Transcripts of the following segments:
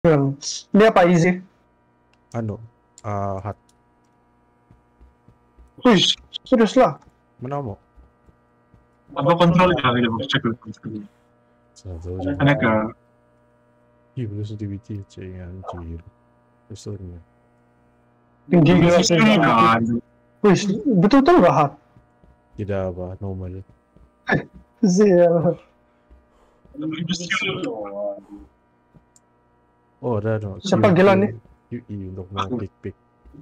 Ini apa easy? Anu, hat. Wih, serius lah. Mana mau? Apa kontrol ya? Ini harus cek dulu. Satu Ada ke Ih, belum sensitivity cek anjir. Pesannya. Tinggi gila sisi sih. kan. Wih, betul-betul nggak hat? Tidak apa, normal. Zil. Oh, ada no. Siapa gila nih? UI untuk mau pick.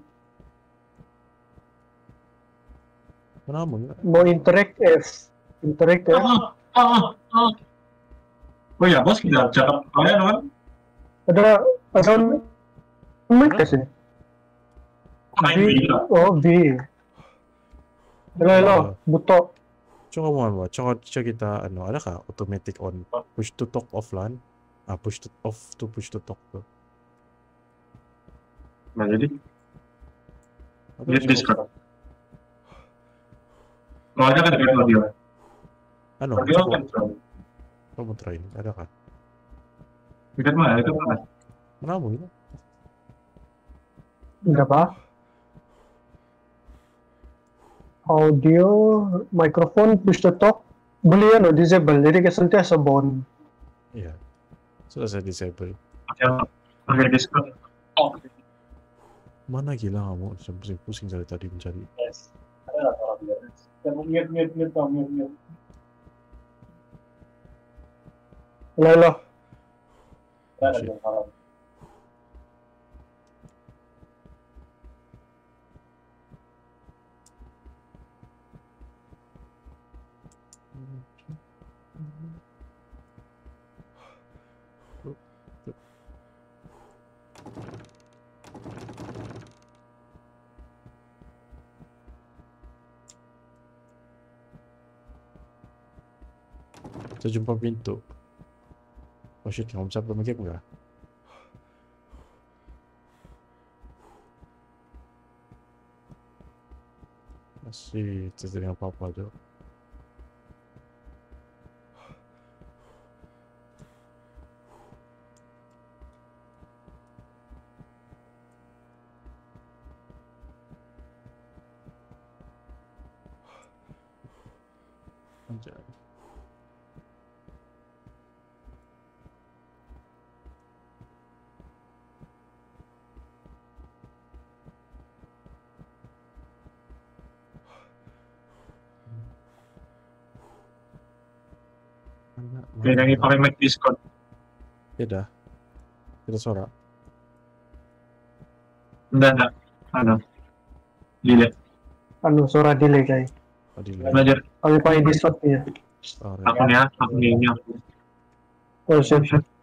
Kenapa enggak? Mau interact F. Interact ya. Oh ya, bos kita cakap kalian kan? Ada mic ke sini. Main video. Oh, V. Hello, buto. Coba mau coba kita anu ada kah automatic on push to talk offline? Push to off to push to talk tuh. Nah jadi lihat Discord. Kalau ada kan dekat audio. Anu, Audio coba kan. kamu try ada kah? Dekat mana? Dekat mana? Kenapa gitu? Enggak apa? Audio, microphone, push to talk. Beli ya no, disable. Jadi sentiasa bond. Iya. Sudah saya disable. Pakai Discord. Oh. Mana gila kamu? Saya pusing dari tadi mencari. Yes. Ada lah dia. Mute. Hello. Shit. Saya jumpa pintu. Oh shit, kamu bisa pemikir enggak? Masih tidak apa-apa tuh. Anjay. Oke, yang pakai mic Discord. Tidak. Tidak suara. Enggak. Ada. Dilihat. Anu suara delay guys. Belajar. Kami pakai Discord ya. Akunnya. Oh siap.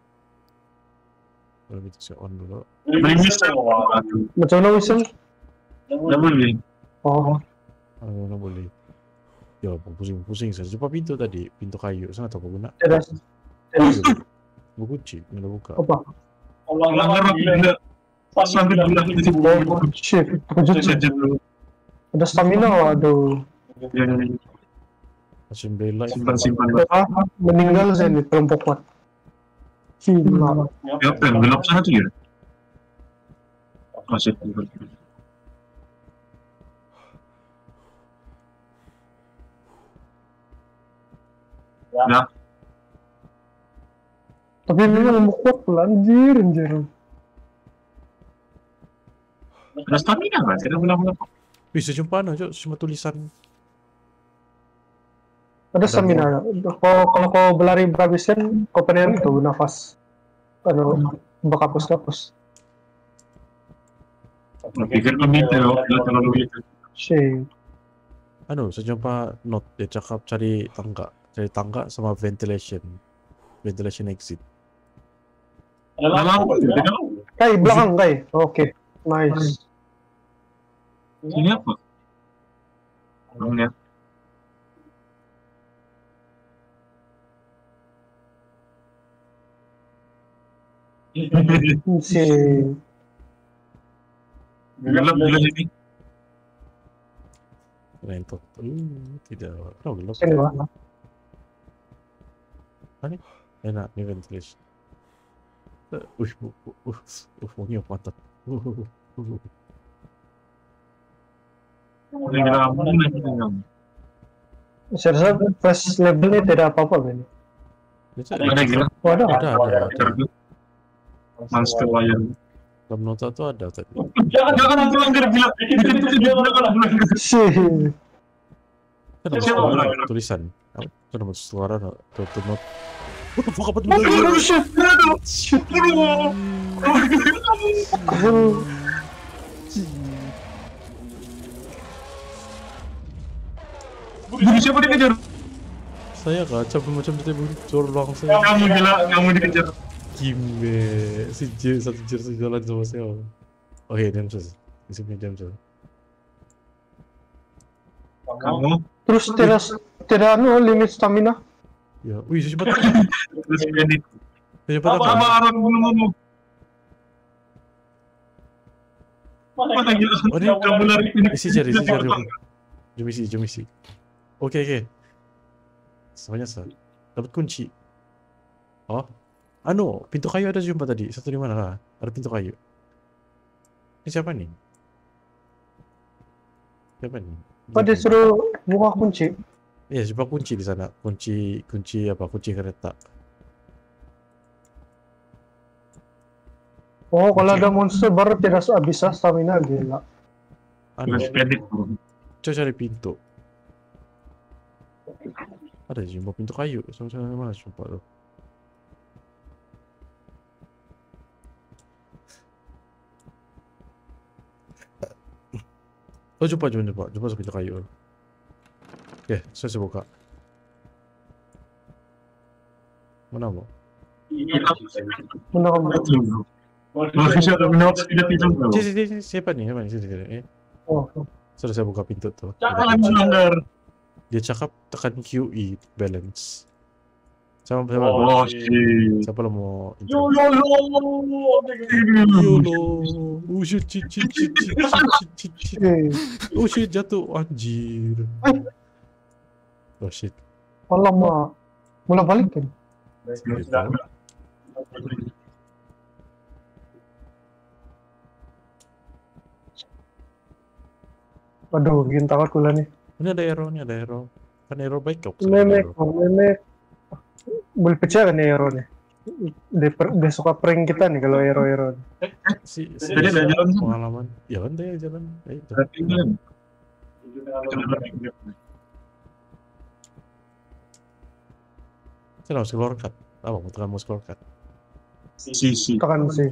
Kalau gitu saya on dulu. Beli misal. Macam mana whistle? Udah boleh. Oh, Mana boleh. Ya, pusing-pusing saya. Coba pintu tadi, pintu kayu. Sana tahu guna. tidak. Buku kunci, nggak buka. Apa? Langgar gila. Sampai bilang di sini. Shit, terkejut. Ada stamina, waduh. Masih bela. Simpan. Meninggal saya nih, kelompok kuat. Gila. Ya, gelap sana tuh ya. Masih. Ya. Tapi memang kuat anjir. Ada stamina nggak? Kita bilang. Bisa jumpa aja, cuma tulisan. Ada stamina. Kalau kau berlari berhabisan, kau pengen itu nafas. Anu, berkapus-kapus. Pikir komite loh, nggak terlalu gitu. Shit. Anu, saya jumpa note dia cakap cari tangga sama ventilation exit. Nama aku tidak. Kai, belakang Kai. Oke, nice. Ini apa? Namanya. Si Gelap ini. Rentot. Tidak. Oh, gelap. sini lah. Enak nih ventilation. Wangi mantap. Gila ampun lagi tinggal. Saya rasa first level ini tidak apa-apa kan? Ada gila. Oh, ada. Ada. Monster Lion. Dalam nota tuh ada tadi. Jangan nanti langgar gila. Jangan langgar. Sih. Kan ada Siapa suara, bilang? tulisan. Kan ada suara tuh not. What the fuck apa tuh? Aduh, shit. Aduh. Bunuh siapa dikejar? Saya kaca macam tadi bocor langsung. Kamu gila, kamu dikejar. Gime si Jir satu Jir sejalan sama saya. Oke, damsel. Disini damsel. Kamu Terus tidak anu limit stamina. Ya, wih cepat. terus edit. Cepat Apa apa? arah bunuh. Mana gila? Oh, ini Kamu lari ini. Isi cari. Jom isi. Oke. Semuanya sah. Dapat kunci. Oh, pintu kayu ada jumpa tadi. Satu di mana lah? Ada pintu kayu. Ini siapa nih? Apa dia suruh buka kunci? Iya, coba kunci di sana. Kunci apa? Kunci kereta. Oh, kalau ada monster baru tidak bisa stamina gila. Terus edit. Coba cari pintu. Ada jumpa pintu kayu. Sama-sama mana jumpa tuh? Oh, jumpa pintu kayu. Oke, saya buka. Mana mau? Mana kamu? Masih ada minat tidak tidur. Sini, siapa nih? Sini. Oh, Sudah saya buka pintu tuh. Jangan melanggar. Dia cakap tekan QE balance. Sama Oh, shit. siapa lo mau? YOLO. Oh shit. Oh shit, jatuh anjir. Oh shit. lama mulai balik kan? Aduh, bikin takut gula nih. Ini ada arrow. Kan arrow baik kok. Memek. Boleh pecah kan ya arrow nih? Dia suka prank kita nih kalau arrow. Jadi ada jalan tuh. pengalaman. Ya kan deh jalan. Ayo. Berarti kan. Saya harus keluar cut. Apa mau tekan mouse keluar cut? Si. Tekan sih.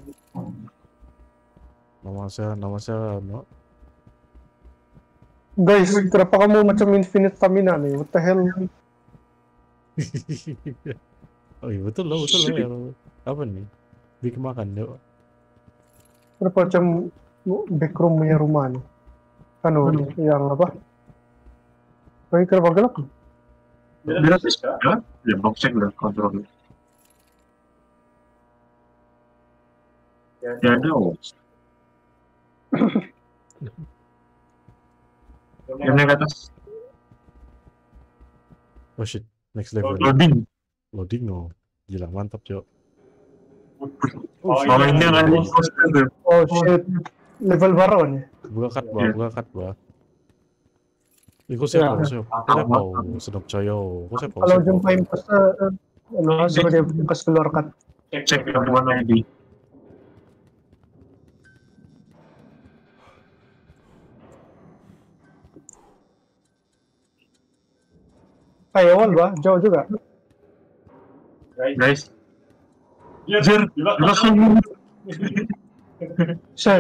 Nama saya no. Guys, kenapa kamu macam infinite stamina nih? What the hell? Oh iya betul loh ya. Apa nih? Bikin makan deh. Kenapa macam backroom punya rumah nih? Anu, yang apa? Kayak kenapa gelap? Bila bisa, ya box check lah kontrol. Ya ada. Yang naik ke atas. Oh shit, next level. Loading. No. Gila mantap, Cok. Oh, ini yang ada imposter tuh. Oh shit, level baru nih. Buka cut, Ba. Ikut siapa? Sedap coyo. Kalau jumpa imposter, suruh dia pas keluar kan. Cek yang mana ID. Awal bah, jauh juga. Guys. Jir, langsung. Shell.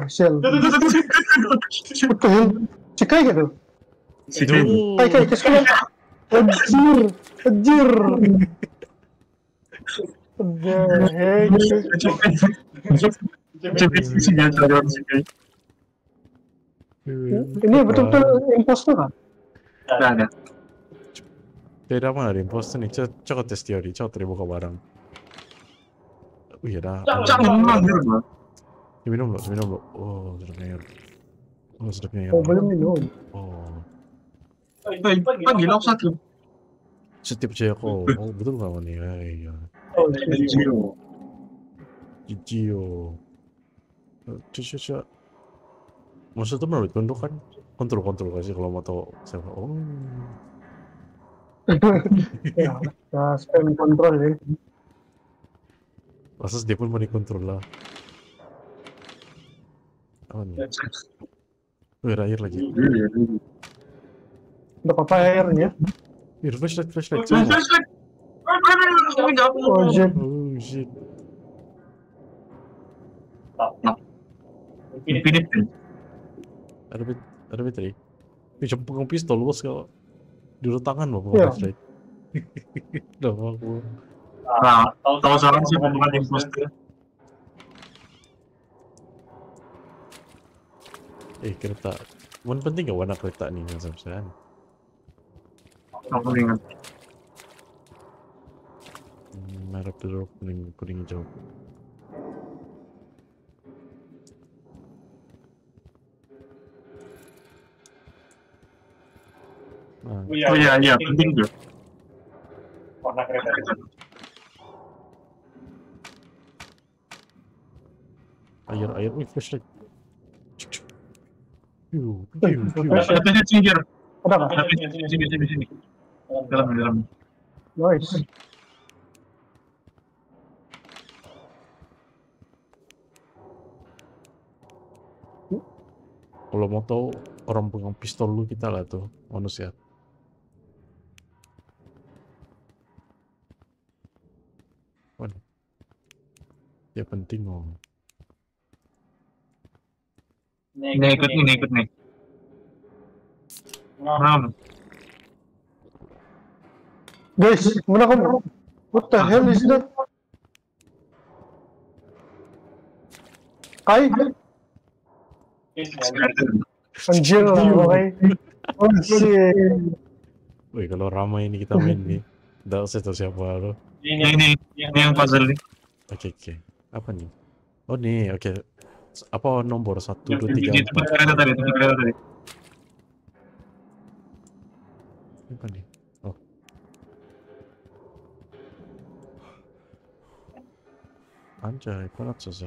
What the hell? Cikai gitu? Situ. Kai, kesekian. Anjir. The heck? Ini betul-betul imposter kan? Ada. Beda mana ada imposter nih? Coba tes teori, coba terbuka barang. Iya dah. Jangan melanggar, Bang. Minum lo. Oh, sedapnya air. Oh, boleh minum. Oh. Pagi lauk satu. Setiap cewek kok. Oh, betul nggak nih? Iya. Oh, shit. Jijio. Cucu. Maksudnya melalui tunduk kan? Kontrol kasih kalau mau tahu siapa. Oh. Ya, spam kontrol ya. Masa dia pun mau dikontrol lah. Apa nih? Air lagi. Untuk apa airnya? Flashlight. Flashlight. Oh shit. Oh shit. Infinite. Ada bateri. Bisa pegang pistol bos kalau di tangan loh Iya. flashlight. Udah aku. Nah, tahu sekarang sih bukan imposter. Kereta. Mana penting gak warna kereta nih yang sampean? Aku ingat. Merah biru kuning hijau. Nah, Oh iya, penting juga. Warna kereta. air, flashlight. Piu. Ada cincin. Ada nggak? Ada sini. Dalam. Nice. Kalau mau tahu orang pegang pistol lu kita lah tuh manusia. Waduh. Ya penting oh. Ini ikut nih. Ram. Guys, mana kamu? What the hell is that? Kai? Anjir lah, Kai. Oh shit. Wih, kalau ramai ini kita main nih. Nggak usah tahu siapa lo. Ini yang puzzle nih. Oke. Apa nih? Oh nih, oke. Apa nomor 1, 2, 3, Di tempat kereta tadi. Apa nih? Oh. Anjay, panas saja.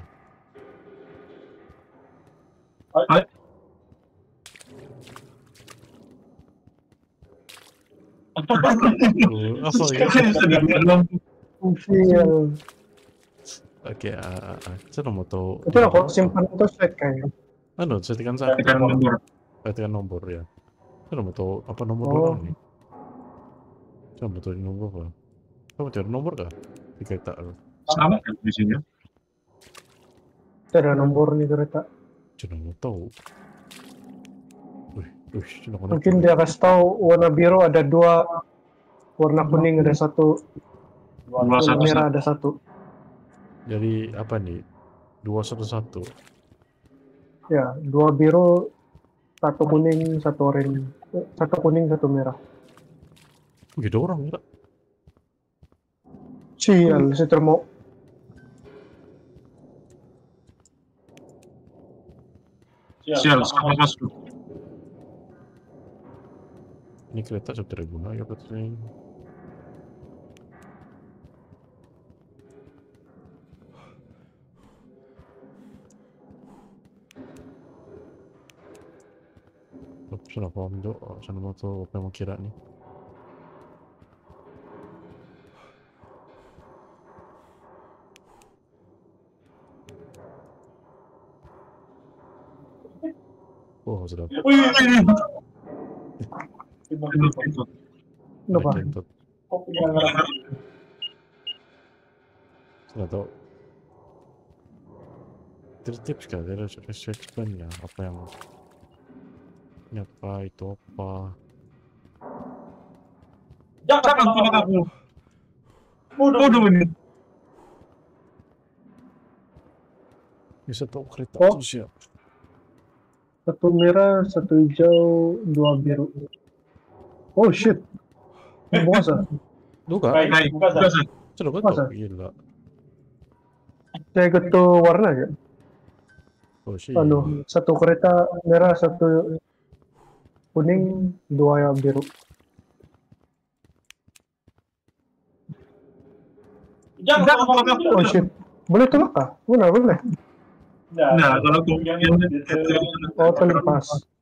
Apa ya? Feel. Oke, saya mau tahu. Itu lah kok simpan itu set kayaknya. Saya tekan satu. Tekan nomor. Saya tekan nomor ya. Saya mau tahu apa nomor Oh. orang nih. Saya mau tahu nomor apa. Saya mau cari nomor kah? Di kereta. Sama kan di sini. Itu ada nomor nih kereta. Cuma mau tahu. Wih, cuma Mungkin dia kasih tahu warna biru ada 2, warna kuning ada 1, warna merah ada 1. Jadi apa nih? 211. Ya, 2 biru, 1 kuning, 1 oranye. 1 kuning, 1 merah. Gitu orang ya. Sial, si termo. Sial, sama masuk. Ini kereta sudah terguna ya katanya. Sudah paham dok, saya mau tahu apa yang mau kira nih. Oh sudah. Kenapa? Kentut. Sudah tahu. Tips kah dari research plan ya apa yang ini apa itu apa. Jangan tolong aku. Bodoh ini. Bisa tahu kereta Oh. itu siap. 1 merah, 1 hijau, 2 biru. Oh shit. Bukan Duga, Baik, buka. sudah Masa? betul. Gila. saya ikut tuh warna ya. Oh shit. Anu, 1 kereta merah, 1 kuning, 2 yang biru. Jangan tolong aku. Oh shit. Boleh tolak kah? Boleh. Nah, kalau aku yang Oh, terlepas.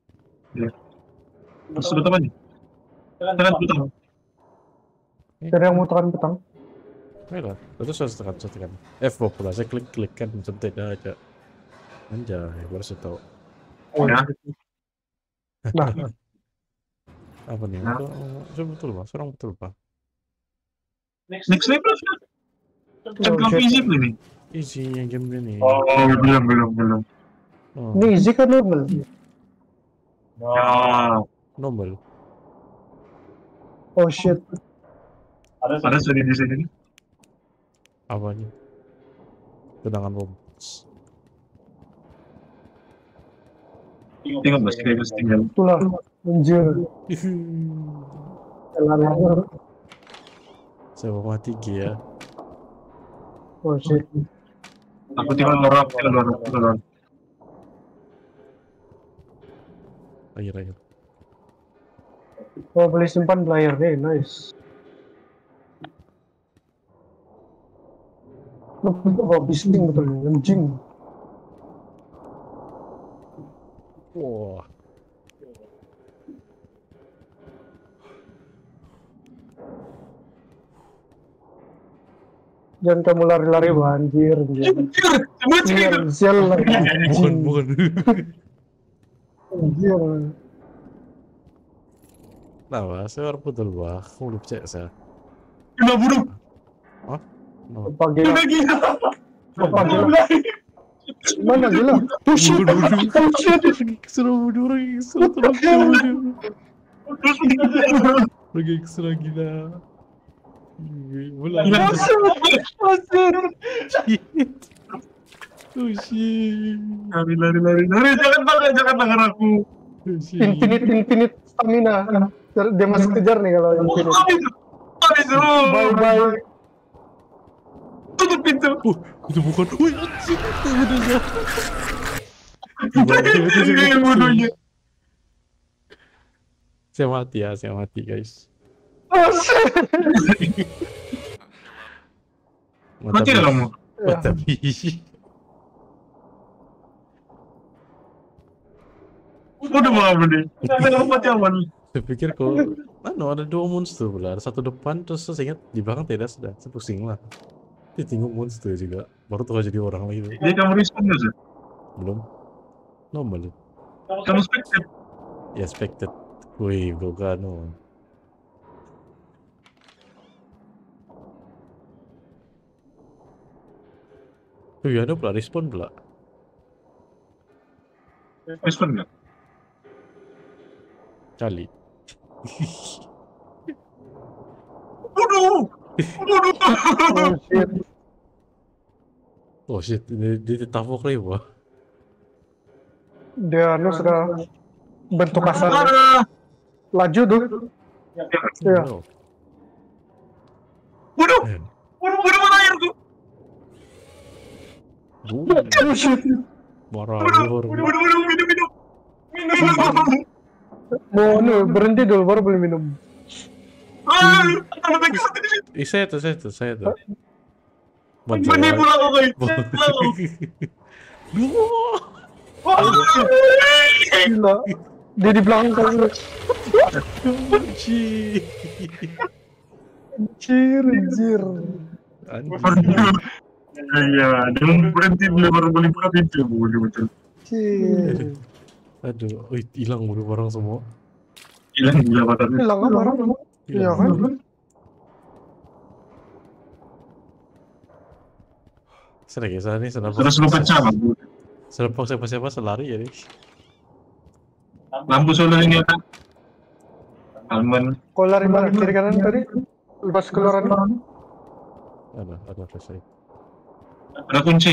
sudah apa nih? Tekan butang. Dari yang mau tekan petang. Ayolah, terus saya tekan. F pula, saya klik kan, centet aja. Anjay, baru saya tahu. Oh, Ya. Nah, Apa nih? Betul Pak, seorang betul Pak. Next level. Kan kau easy ini. Easy yang game ini. Oh, belum. Oh, ini easy kan normal? Ya, normal. Oh shit. ada di sini. Apa nih? Tendangan robots. Tinggal mas, tinggal. Itulah. Anjir. Jalan. Saya mau mati ya. Oh shit. Aku tinggal lorong. Akhir. Oh, boleh simpan player deh, nice. Oh, bising betul, anjing. Wah. Jangan kamu lari-lari, anjir. Sial lagi. Bukan. Anjir. Nah, saya orang betul Pak. Kamu belum percaya saya. Gila burung. Hah? No. Pagi. Gila. Mana gila? Oh shit. Keseru orang lagi ekstra gila. Oh shit. Lari. Jangan tangan aku. Infinite stamina. Dia masih kejar nih kalau infinite. Bye. Tutup pintu. Itu bukan. Wih, anjing. Bodohnya. Saya mati guys. Oh shit. Mati nggak kamu? Tapi Udah mau apa nih? Kita mati aman. saya pikir kok ada dua monster pula, ada satu depan terus saya ingat di belakang tidak sudah, saya pusing lah. Tengok monster juga, baru tahu jadi orang lagi. Jadi kamu respon nggak sih? Belum. Normal. Kamu spectate? Ya expected. Wih, bukan no. Wih, ada pula respon pula. Respon nggak? Kali. Bodoh. Oh shit. Oh shit, ini ditafok lagi wah. Dia sudah bentuk kasar. Laju tuh. Ya. Oh. Bodoh mana airku? Oh shit. Marah. Bodoh, minum. Mau berhenti dulu baru boleh minum. Ada lagi satu di situ. Saya tuh. Benih pula kau guys. Gila. Dia di belakang. Anjir. Iya, jangan berhenti baru boleh buka pintu. Betul. Anjir. Aduh, hilang barang semua. Hilang batannya. Hilang apa barang? Iya kan? Serah kisah nih, Terus lu pecah lah. Selepas siapa selari ya nih. Lampu solar ini kan. Alman. Kau lari mana? Kiri kanan tadi? Lepas keluaran. Ada selesai. Ada kunci.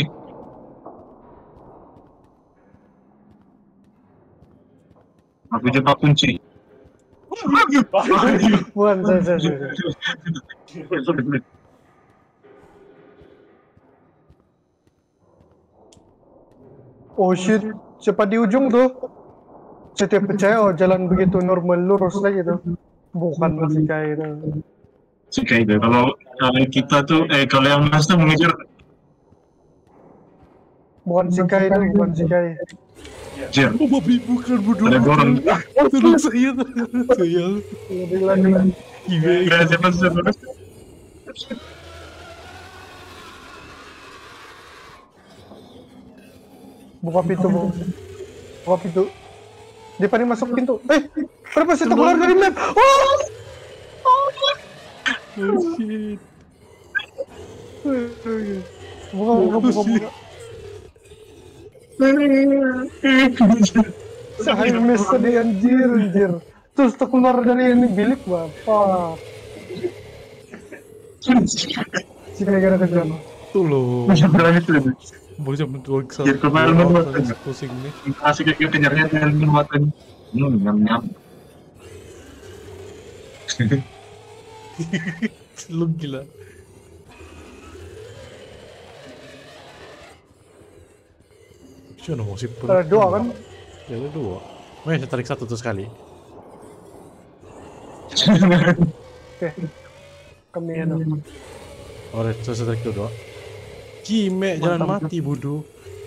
Aku jebak kunci. Bukan, saya. Oh shit, cepat di ujung tuh. Saya tidak percaya jalan begitu normal lurus lagi tuh. Bukan masih kayak itu. Sih kayak itu. Kalau kita tuh, kalau yang master mengejar Bukan si Kai itu, bukan si Kai. Jir, Oh, babi bukan bodoh. ada orang. Tolong saya. Sayang. Lebih lagi. Gimana? Kira siapa sih? Buka pintu, buka pintu. Dia paling masuk pintu. Kenapa saya keluar dari map? Oh! Oh shit. Buka. Saya miss tadi anjir. Terus keluar dari ini bilik bapak. Si gara-gara kejar. Tolong. Bisa berani tuh. Macam doang Jir, kemarin pusing nih. asik kayak kenyarnya dengan muatan. Nyam. Lu gila. Siapa mau sih? Ada dua kan? Ya ada dua. Saya tarik satu tuh sekali. Oke. Kami ada. Alright, saya tarik dua. Kime, jangan mati bodoh.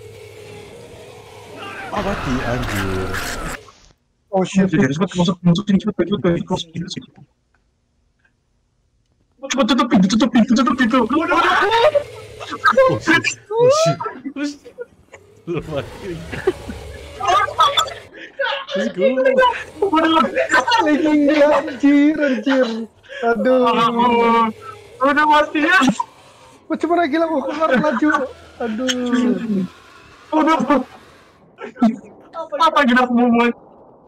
Ah, mati anjir. Oh shit. Jadi cepet masukin cepet. Cepet tutup pintu. Oh shit. Lu mati. Let's go. Lagi gila anjir. Aduh. Udah mati ya. Macam mana gila mau keluar laju. Aduh. Udah. Apa gila aku mau mulai?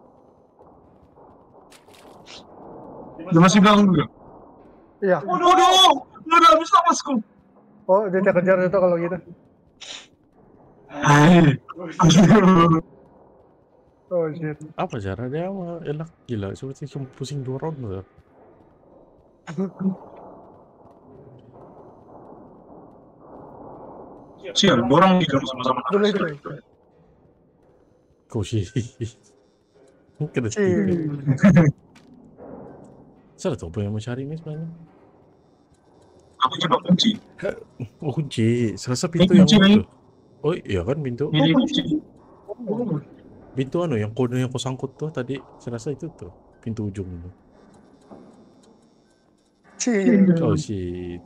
Udah masih bilang juga. Iya. Udah habis napasku. Oh, dia kejar itu kalau gitu. Hai. Oh shit. Apa cara dia mah enak gila. Seperti cuma pusing 2 round tuh. Sial, orang hidup sama-sama. Dulu. Kau sih. Kena Cih. Saya tahu apa yang mau cari ini sebenarnya. Aku coba kunci. Oh kunci. Serasa pintu Ini yang kunci, mana tuh? Oh iya kan pintu. Ini kunci. Pintu yang kode yang kau sangkut tuh tadi. Saya rasa itu tuh. Pintu ujung tuh. Cih. Oh shit.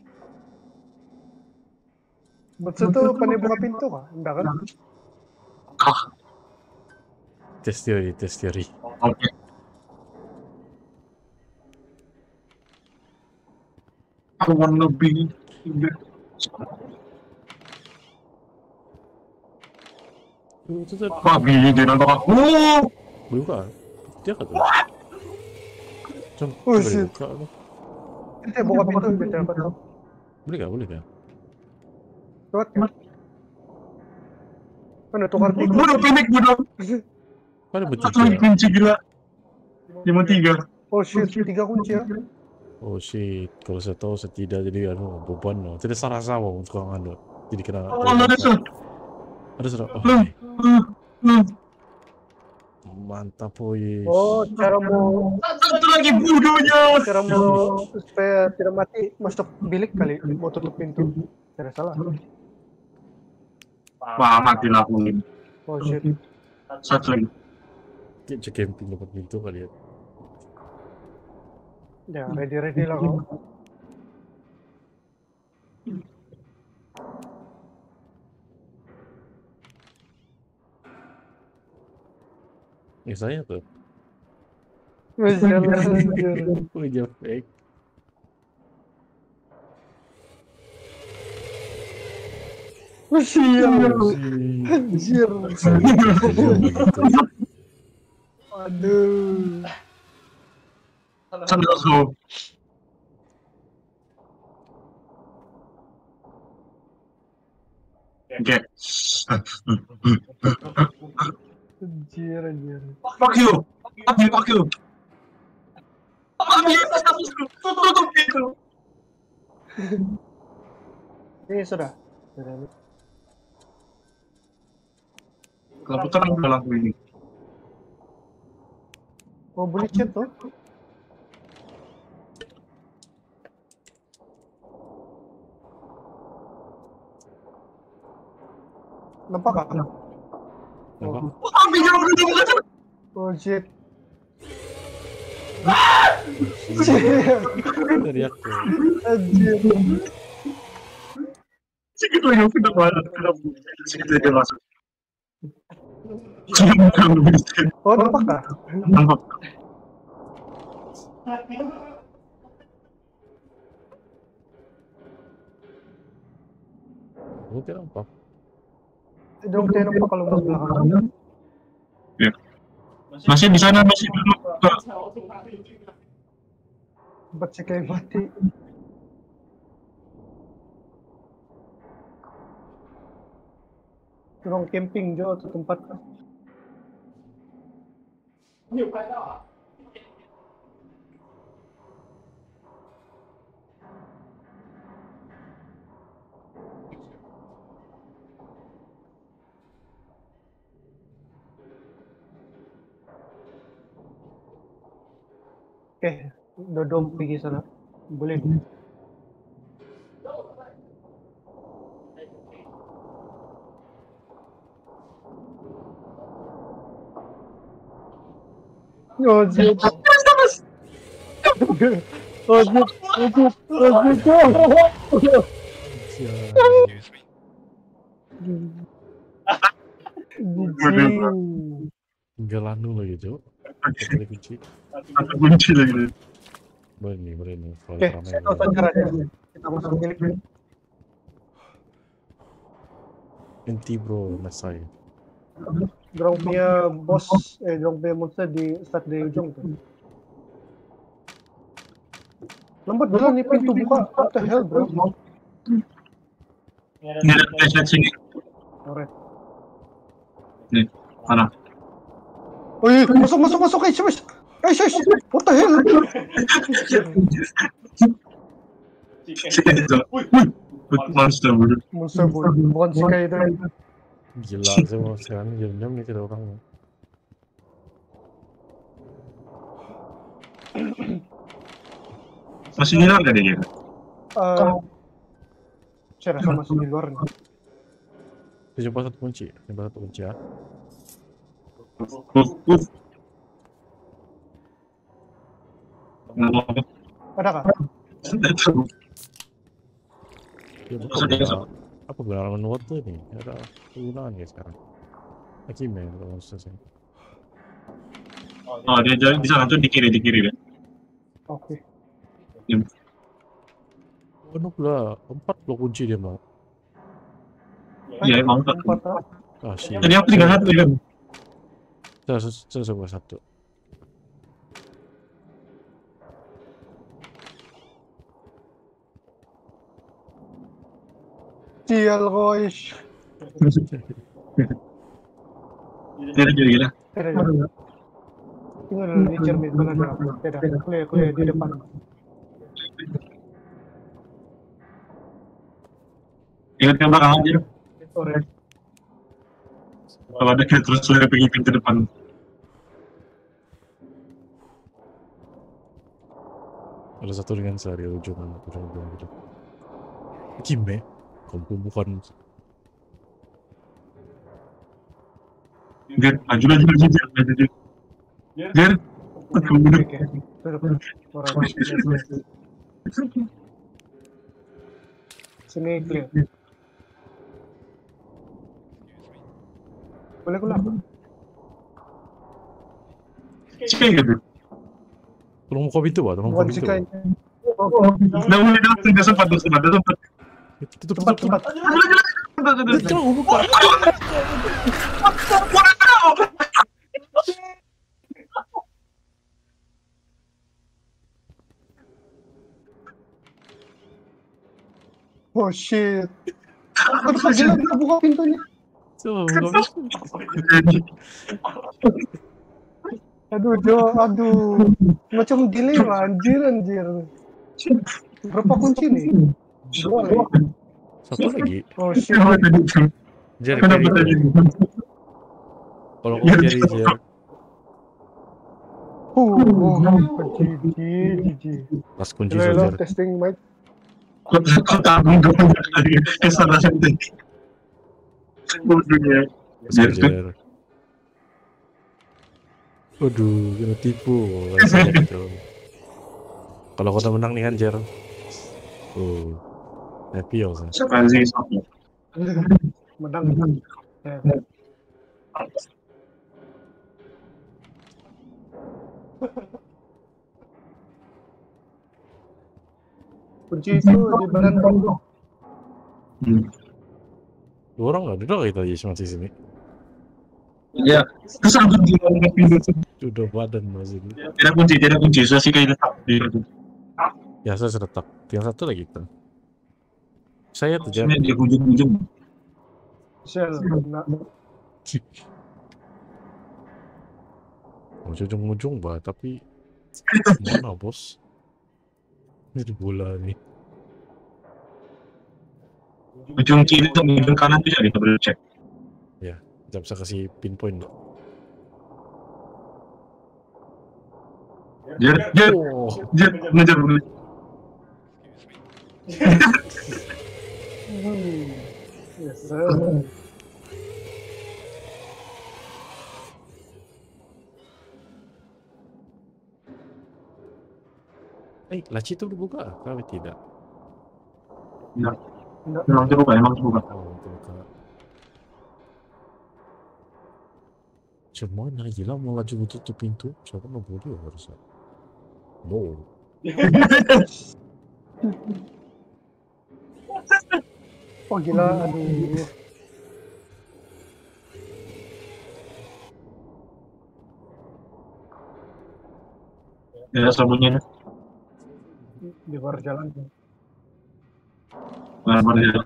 Maksud tuh pandai buka pintu kah? Enggak kan? Tes teori. Oke. I wanna be in the... Itu tuh Babi, dia nonton aku. buka. Dia kan tuh. Coba Oh, coba shit. dibuka. Kita buka pintu kita dapat tahu. Boleh gak? Lewat kan? Mana tukar pintu? Bodoh, panik, bodoh. Kok ada Satu lagi bertiga? kunci, gila. 53. Oh shit, 3 kunci ya. Oh shit, kalau saya tahu saya tidak jadi beban no. Tidak salah sama untuk orang anu. Jadi kena. Oh, ada tuh. Ada sudah. Oh, mantap boy. Oh, cara mau Satu lagi bodohnya. supaya tidak mati masuk bilik kali mau tutup pintu. Tidak salah. Wah, matilah aku. Oh shit. Satu lagi. Cek camping dapat pintu kali ya. Ya, ready lah kau. Ya saya tuh. Anjir. Wajah fake. Sial. Anjir. Aduh. Sambil aku. Oke. Anjir. Fuck you. Tutup pintu. Ini sudah. Lampu terang udah lampu ini. Oh, boleh chat tuh. Nampak gak? Nampak? Ambil jalan ke dalam kaca. Oh shit. Dari aku. Anjir. Sedikit lagi aku udah banget. Sedikit lagi masuk. Cuma bukan lebih sedikit. Oh, nampak gak? Nampak. Gue kira nampak. Dong dia nampak kalau ke belakang. Ya. Masih di sana, masih duduk. Tempat si kayak mati. Dorong camping Jo atau tempat. Oke, Dodong pergi sana. Boleh. Oh, shit. Oh, shit. Tinggal anu lagi, Cok. Pakai kunci. Ada kunci lagi. Berani. Kalau Oke, ramai. saya tahu caranya. Kita masuk milik. Inti bro, masai. Dorong punya bos, dorong punya monster di start dari ujung tuh. Lambat banget nih pintu buka. What the hell, bro? Ini ada flashlight sini. Alright. Nih, mana? Oh iya, masuk, guys. What the hell? Sini itu. Wih, monster bro. Monster boy, bukan si kayak itu. Gila semua sekarang jam-jam nih tidak orang. Masih di dalam gak dia? Saya rasa masih di luar nih. Coba satu kunci ya. Ada kah? Ya, bukan, apa pengalaman water nih? Ada penggunaan ya sekarang. Akime kalau selesai. Oh, dia jalan di sana tuh di kiri deh. Oke. Penuh lah, 4 loh kunci dia mau. Iya, emang tak. Empat lah. Ah, sih. Tadi aku 31 kan. Saya coba satu. Sial, guys. Dia gila. Tinggal di cermin mana dia? Tidak, kuliah di depan. Ingat yang belakang aja. Sore. Kalau ada kayak terus saya pergi pintu depan. Ada satu dengan sehari ujung gitu. Akime, kamu bukan. Biar maju. Biar kamu duduk. Sini clear. Boleh keluar? Cikai gitu. Tolong buka pintu, Pak. Tolong buka Bukan pintu. sikai. Nggak boleh datang, dia sempat. Tutup. Tempat. Jangan buka. Oh shit. Gila, buka pintunya. Coba buka pintu. Aduh. Macam delay lah, anjir. Berapa kunci nih? Dua ya? Satu lagi. Oh shit. Kenapa tadi itu? Jer, Kenapa kiri. tadi itu? Kalau kau kiri, Jer. GG. Pas kunci Hello, Jer. testing mic. Kok tabung dong? Kesana santai. Bodohnya. Jer tuh. Jer. Waduh, kena tipu. Rasanya gitu. Kalau kota menang nih kan, Jer. Happy ya, San. Sekali satu. Menang. Ya. Kunci itu di barang dong. Dua orang nggak duduk kita aja masih sini. Ya, terus aku juga nggak pindah. Udah badan masih ini. Tidak kunci. Saya sih kayak tetap. Ya, saya sudah tak. Tinggal satu lagi kita. Saya tuh, Jer. Ini dia ujung-ujung. Shell. Ujung-ujung bah, tapi mana bos? Ini di bola nih. Ujung kiri sama ujung kanan bisa kita boleh cek. Ya, kita bisa kasih pinpoint. Jer, ngejar dulu. Yes, sir. Laci itu dibuka? Kami tidak. Emang terbuka. Oh, terbuka. Cuman gila mau laju tutup pintu. Siapa mau boleh harusnya? No. Oh gila, aduh. Ya sabunnya. Di luar jalan. Mana dia?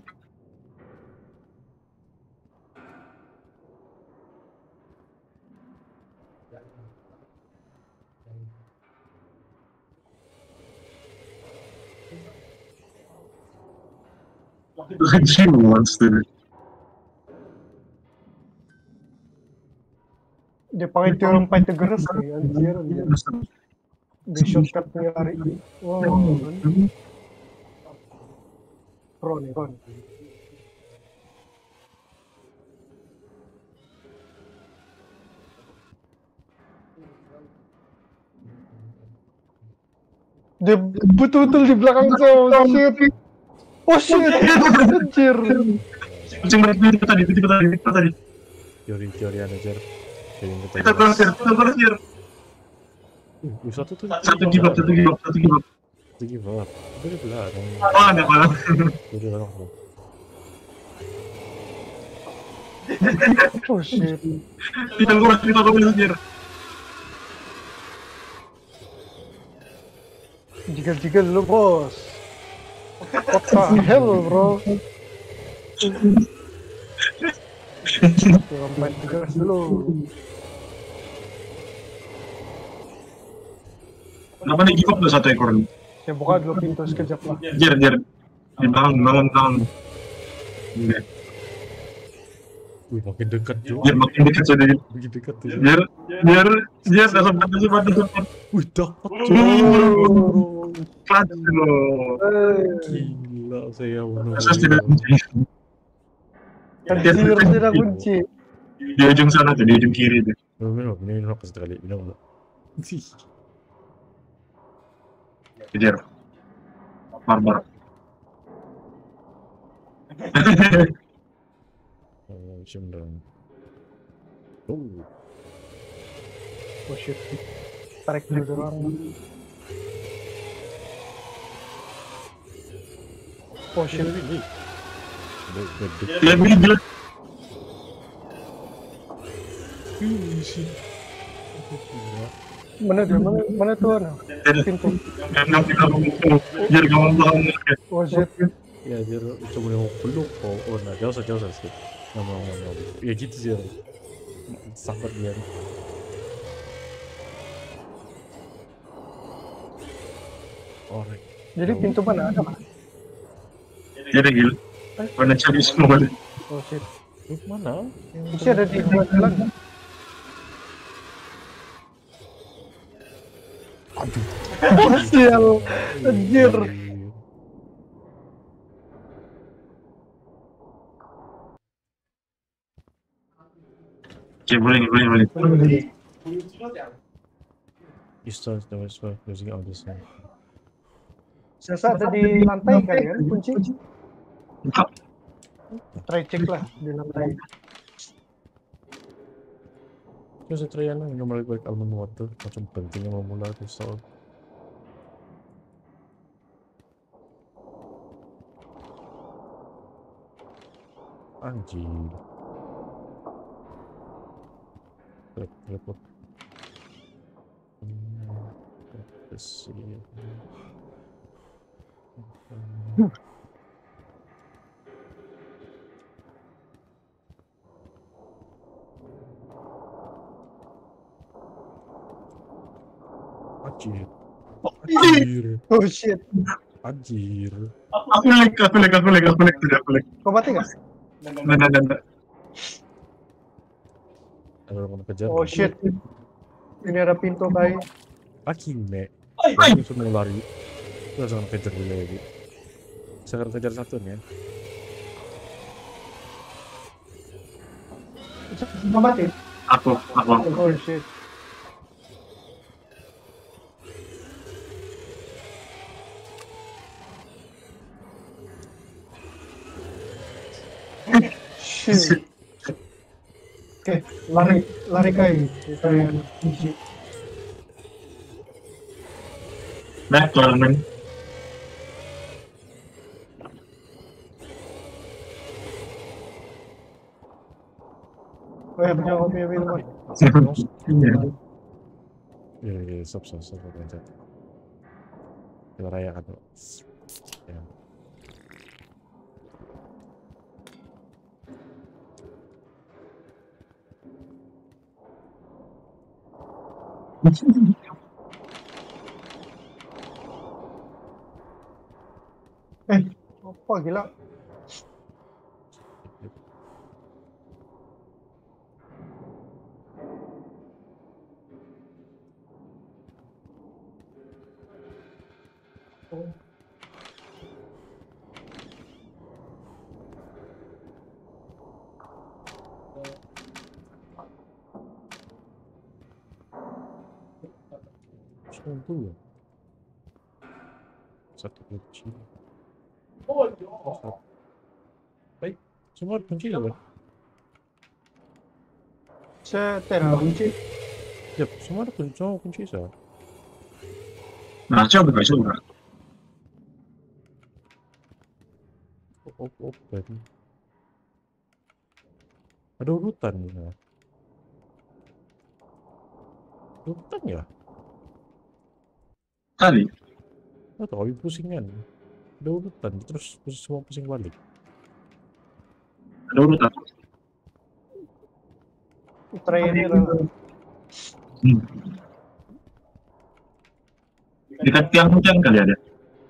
Anjing monster. Dia pakai teori Pythagoras nih, anjir. Di shortcut lari. Wow, pro nih. Dia betul-betul di belakang saya. Shit. Oh shit. Anjir. Kucing itu tadi. Teori ada Jer. Kita terakhir. Satu tuh. Satu give up. Satu give up. Itu di belakang. Oh, ada malah. Itu di belakang. Oh shit. Kita gua anjir. Jika lu bos. What the hell bro? Main Pythagoras dulu. Kenapa nih give up tuh satu ekor? Ya buka dulu pintu sekejap lah. Jer. Di bangun. Wih, makin dekat juga. Jer makin dekat sudah. Makin dekat tuh. Jer, sempat. Wih, dapat. Clutch lo. Gila, saya bunuh. Asas tidak kunci. Anjir, tidak kunci. Di ujung sana tuh, di ujung kiri tuh. Minum sekali. Minum. Jer. Barbar. Cium dong. Oh shit. Tarik dulu orang. Oh shit. Gila. Mana tuh anak? Pintu. Memang tidak begitu. Jer gampang. Oh shit. Ya dia coba yang peluk. Oh, nah jauh sih. Nggak mau. Ya gitu sih. Sampai dia. Alright. Jadi pintu mana ada? Jadi gila. Mana cari semua. Oh shit. Mana? Masih ada di jalan. Aduh. Sial. Anjir. Oke, boleh. You start the west for using all this one. Sasa ada di lantai kali kan kunci? Try cek lah di lantai. Terus saya try lang, normal balik almond water. Macam pentingnya memula to solve. Anjir. Teleport. Let's see. Anjir. Oh shit. Anjir. Aku lag tidak. Kau mati nggak? Nggak. Ada orang kejar. Oh shit. Ini ada pintu kayu. Akime. Ay! Langsung mau lari. Terus orang kejar dia lagi. Sekarang kejar satu nih ya. Kau mati? Aku. Oh shit. Shit. Oke, lari kayu. Kayak kunci. Back tournament. Oh ya, punya kopi minuman. Iya, stop, lanjut. Kita rayakan tuh. Ya. Apa gila? Satu ya. Satu kunci. Baik, semua kunci ya, Bang? Saya tera kunci. Yap, semua ada kunci, semua kunci sah. Nah, coba. Open. Ada urutan ya. Urutan ya? Kali. Atau kami pusingan. Ada urutan, terus semua pusing balik. Ada urutan. Trainer. Dekat tiang kali ada.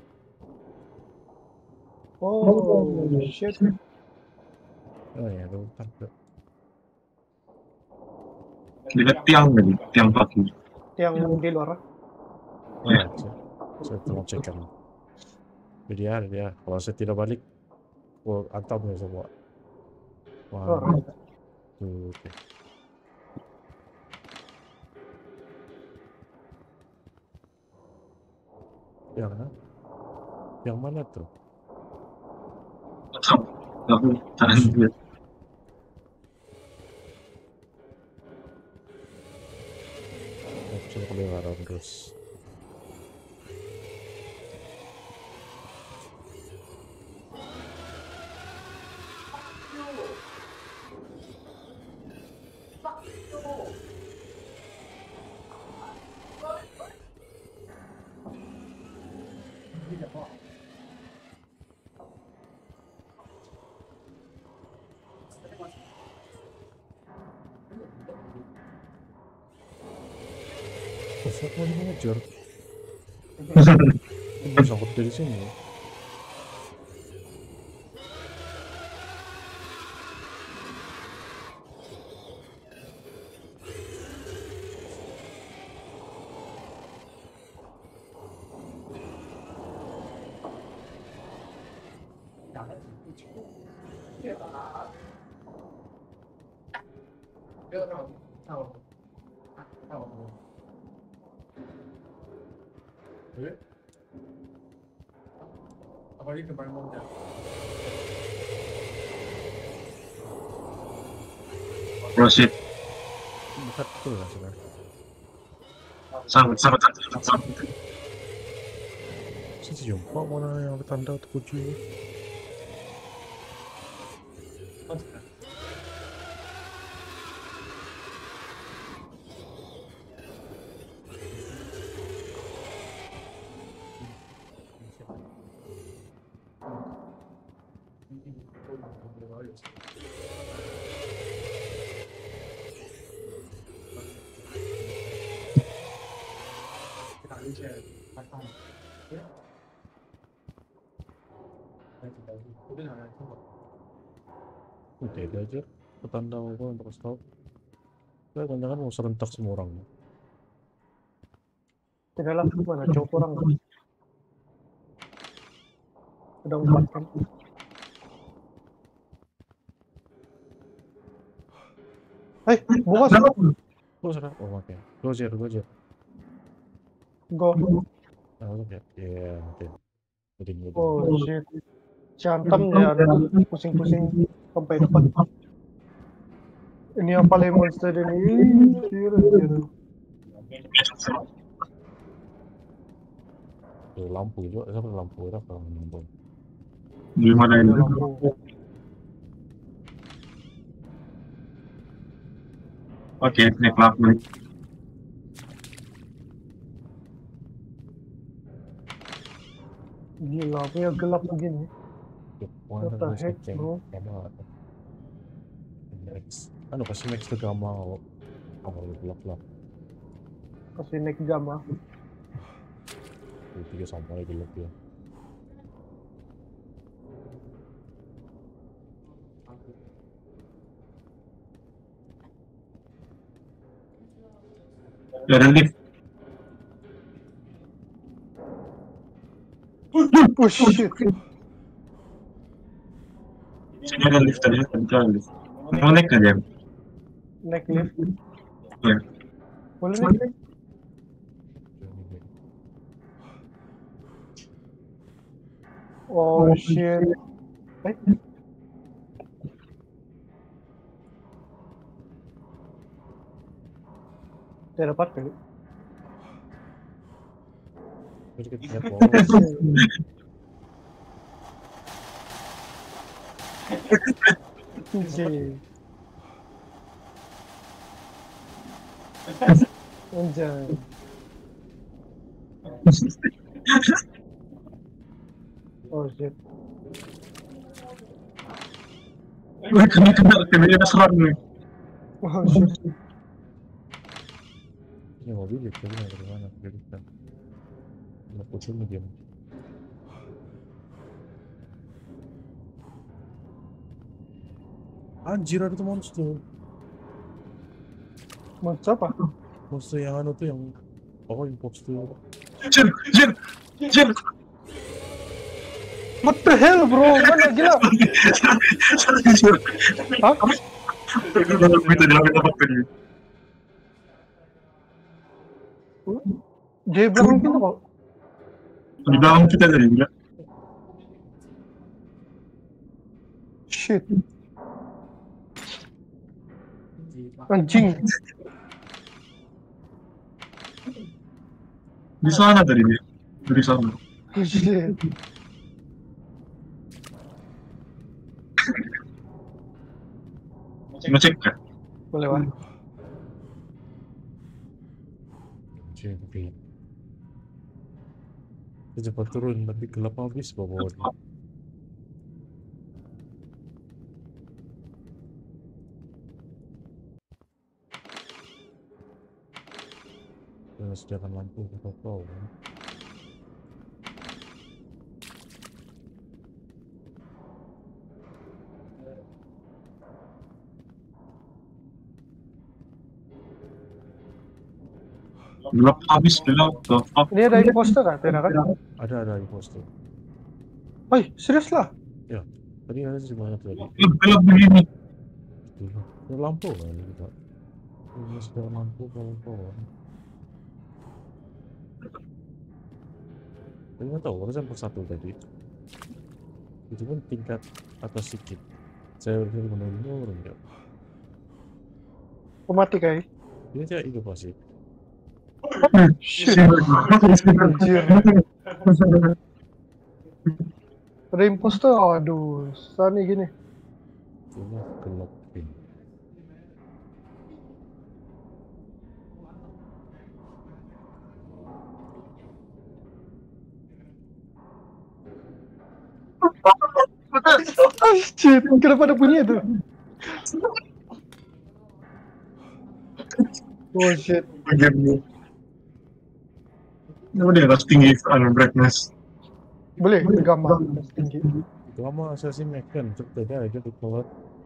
Oh shit. Oh ya, ada urutan. Dekat tiang tadi, tiang pagi. Yang di luar. Ya, saya tolong cekkan. Dia. Kalau saya tidak balik, aku antam ya semua. Wah, Oh, tuh. Oke. Yang mana tuh? Aku tahan dia. Aku sudah keluaran terus. Fuck, mau ngejar. Bisa aku dari sini. Proceed. Dekat betul lah sebenarnya. Sangat. Sisi jumpa mana yang ada tanda atau kunci. Beda aja petanda apa untuk stop. Saya jangan mau serentak semua orang. Tidak lah, mana cukup orang. Ada 4 kan. Bukas. Oh sana, oh oke. Gojer. Go. Ah oke, ya mati. Oh shit. Cantam ya, ada pusing-pusing sampai depan. Ini yang paling monster ini. Lampu juga, siapa lampu itu apa lampu? Di mana ini? Oke, naik lampu. Gila, punya gelap begini. What the heck, bro? Anu kasih max ke gamma. Oh, gelap. Kasih naik gamma. Tiga sampai gelap ya. Ada lift. Oh shit. Sini ada lift tadi, ada lift. Mau naik aja. Naik lift. Ya. Boleh naik. Oh shit. Saya dapat kali. Terus kita lihat Anjay. Oh shit. Kena serang nih. Oh shit. ini mobil itu dari mana dari kan? Pusing dia. Anjir ada tuh monster. Monster apa? Monster yang anu tuh yang imposter. Jin. What the hell bro? Mana gila? Hah? Kita dalam tempat ini. Dia belakang kita kok. Di belakang kita tadi gila. Shit. Anjing. Di sana tadi dia. Dari sana. Oh shit. Ngecek kan? Boleh wah. Jadi cepat turun tapi gelap habis bawa dia. Sediakan lampu atau kau kan? Gelap habis gelap. Ini ada imposter kan? Tidak kan? Ada imposter. Woi, serius lah. Tadi ada di mana tadi? Gelap begini. Itu lampu kan kita. Ini sudah mampu kawan-kawan. Tapi nggak tahu, harusnya satu tadi. Itu pun tingkat atas sedikit. Saya udah menurun ya. Oh, mati kayak. Dia tidak hidup masih. Shit. Anjir. Ada impostor. Aduh, Sunny gini. Itulah gelap ini. Ah, shit. Kenapa ada bunyi itu? Oh shit. Bagian ini dia atas tinggi brightness. Boleh gambar tinggi. Itu sama asasi mekan. Cepat dah, dia keluar.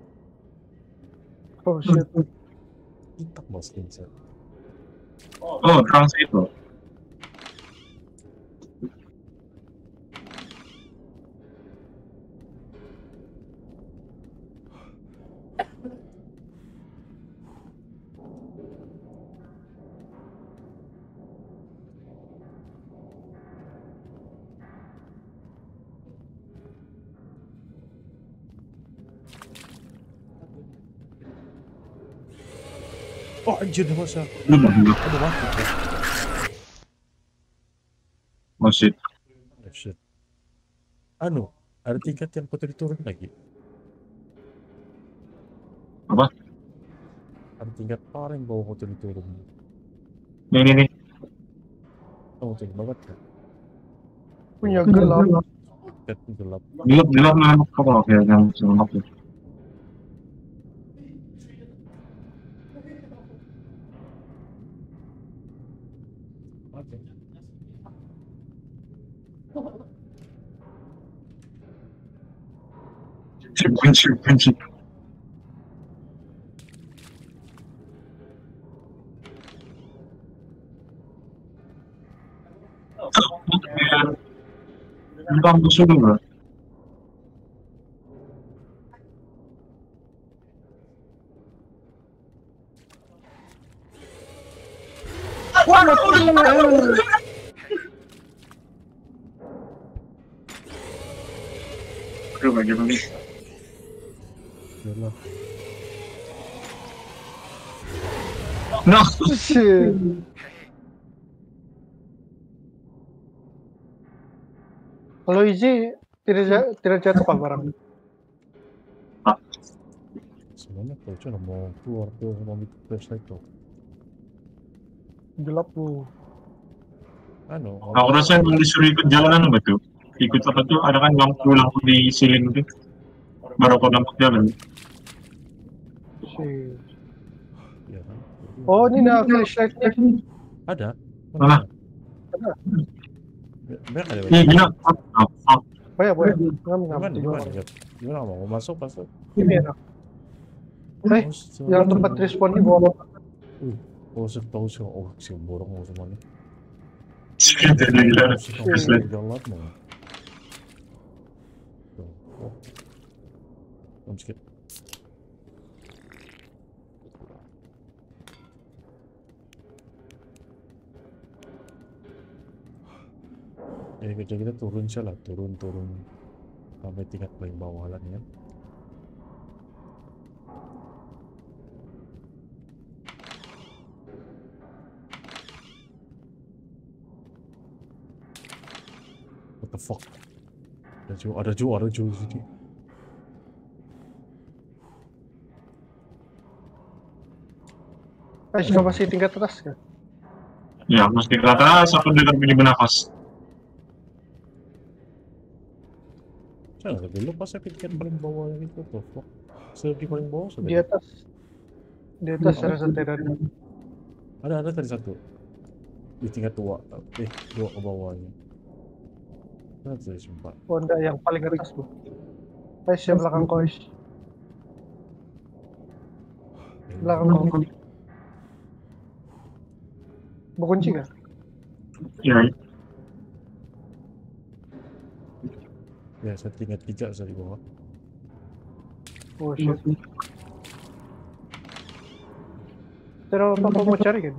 Oh shit. Hitam bos insert. Oh, trans itu. Oh anjir, dia masa. Belum. Aduh mati. Masih. Oh shit. Anu, ada tingkat yang potong turun lagi. Apa? Ada tingkat paling bawah potong turun. Nih. Oh, tinggi banget kan? Punya gelap. Tingkat gelap. Gelap lah apa kayak yang sama aku. Kunci. Bang musuh dulu. Aduh, bagaimana? Yalah. No. Shit. Kalau Izzy tidak jatuh kan barang. Sebenarnya kalau cuma mau keluar tuh mau bikin website tuh. Gelap tuh. Anu, Aku rasa yang disuruh ikut jalanan apa tuh? Ikut apa tuh? Ada kan lampu di siling tuh. Baru kau nampak jalan. Shit. ya kan? Oh, ini ada flashlight-nya. Ada. Mana? Ada. Banyak ada. Ih, gila. Boleh. Gimana? Ngam. Gimana mau masuk? Ini enak. Yang tempat respawn di bawah. Oh, saya tahu sih. Oh, si borong mau semuanya. Gila. Gelap mau. Sedikit. Kita turun salah, turun sampai tingkat paling bawah lah ya. What the fuck? Ada Joe di sini. Sudah masih tingkat atas kan? Ya, mesti ke atas aku dengar bunyi bernafas. Saya tapi lu pas saya tingkat paling bawah yang itu tuh. Saya di paling bawah sudah. Di atas rasa tidak ada. Ada tadi satu. Di tingkat dua ke bawahnya. Nah, saya sumpah. Oh, enggak, yang paling atas tuh. Yang belakang kau. Belakang kau. Mau kunci nggak? Ya, Ya, saya tingkat 3 saya di bawah. Oh shit. Pero apa mau cari kan?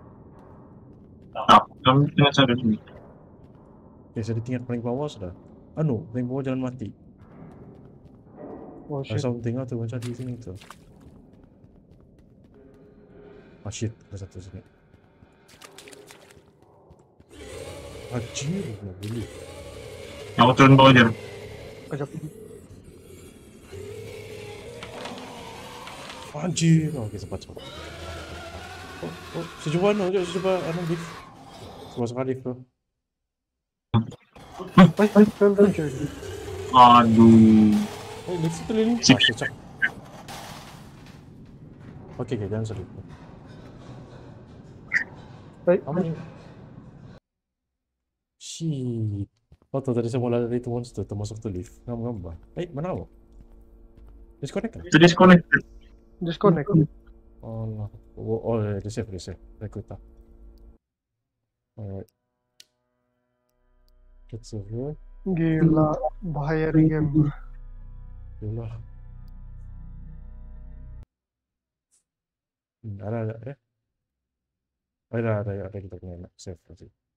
Tak, kami tengah cari dulu. Oke, saya di tingkat paling bawah sudah. Anu, paling bawah jalan mati. Oh Ada shit. something tuh macam di sini tuh. Ah shit, ada satu sini. Anjir, nggak boleh. Aku turun bawah aja. Ajak. Anjir, oke cepat. Saya coba lift. Coba sekali lift bro. Film cuy. Aduh. Lift itu lini. Sip. Cocok. Oke, jangan sedih. Kamu nih. Shit. Oh tuh tadi saya mulai dari itu monster termasuk tuh lift. Ngambah. Mana kamu? Disconnect kan? Itu disconnected. Disconnect. Di save. Rekruta. Alright. Let's save here. Gila, bahaya di game. Yalah. Ada ya? Ada kita punya save.